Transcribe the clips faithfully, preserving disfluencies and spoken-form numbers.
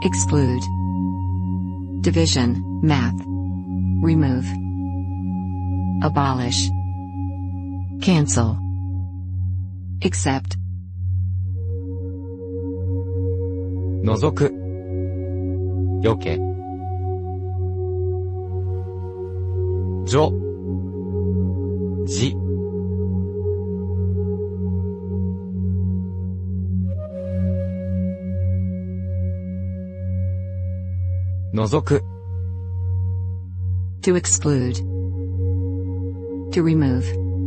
exclude, division, math, remove, abolish, cancel, accept, 除く、避け、除、じ、除く、 to exclude, to remove,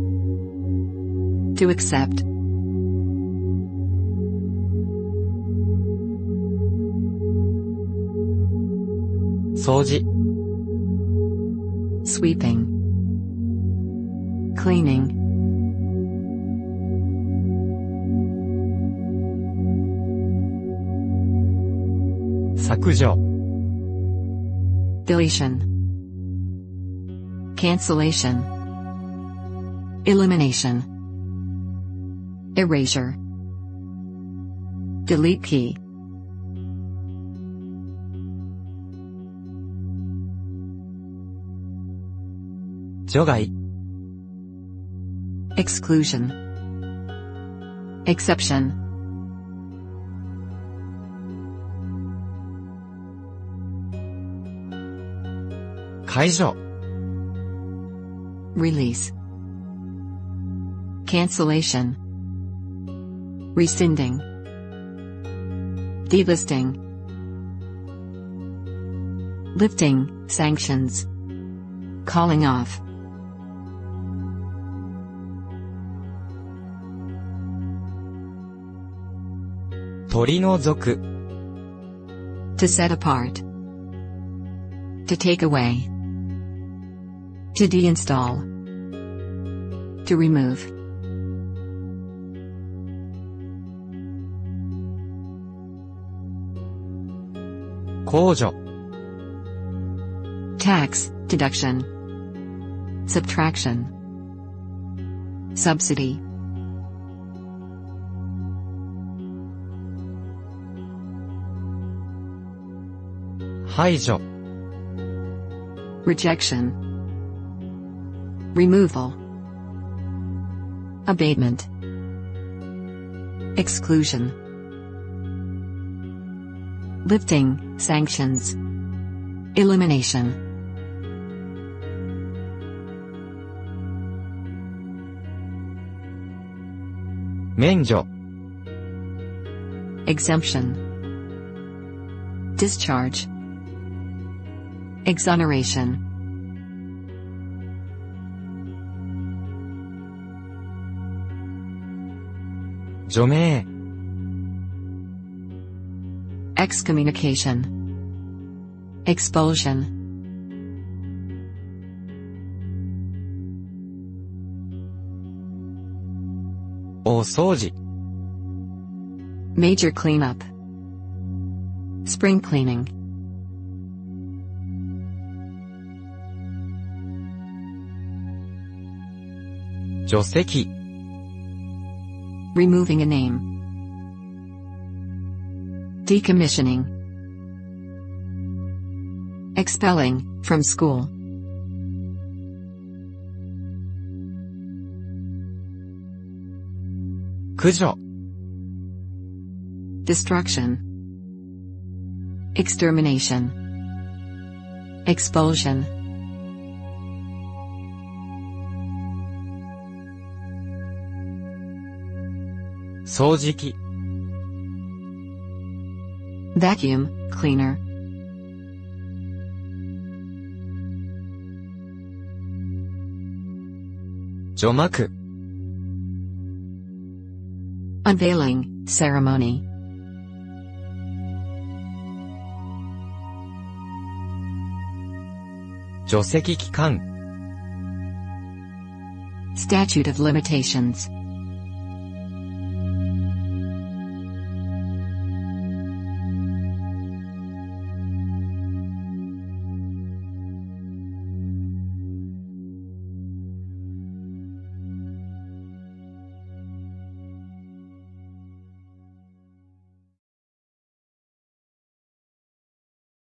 to accept, 掃除、 sweeping, cleaning, 削除、 deletion, cancellation, elimination, erasure, delete key, 除外、 exclusion, exception, 解除、 release, cancellation, rescinding, delisting, lifting sanctions, calling off, 取り除く、 to set apart, to take away, to deinstall, to remove, 控除、 tax, deduction, subtraction, subsidy, 排除、 rejection, removal, abatement, exclusion, lifting sanctions, elimination, 免除、 exemption, discharge, exoneration, 除名、 excommunication, expulsion, 大掃除、 major cleanup, spring cleaning, 除籍、 removing a name, decommissioning, expelling from school, 駆除、 destruction, extermination, expulsion, 掃除機、 vacuum cleaner, 除幕、 unveiling ceremony, 除籍期間、 statute of limitations,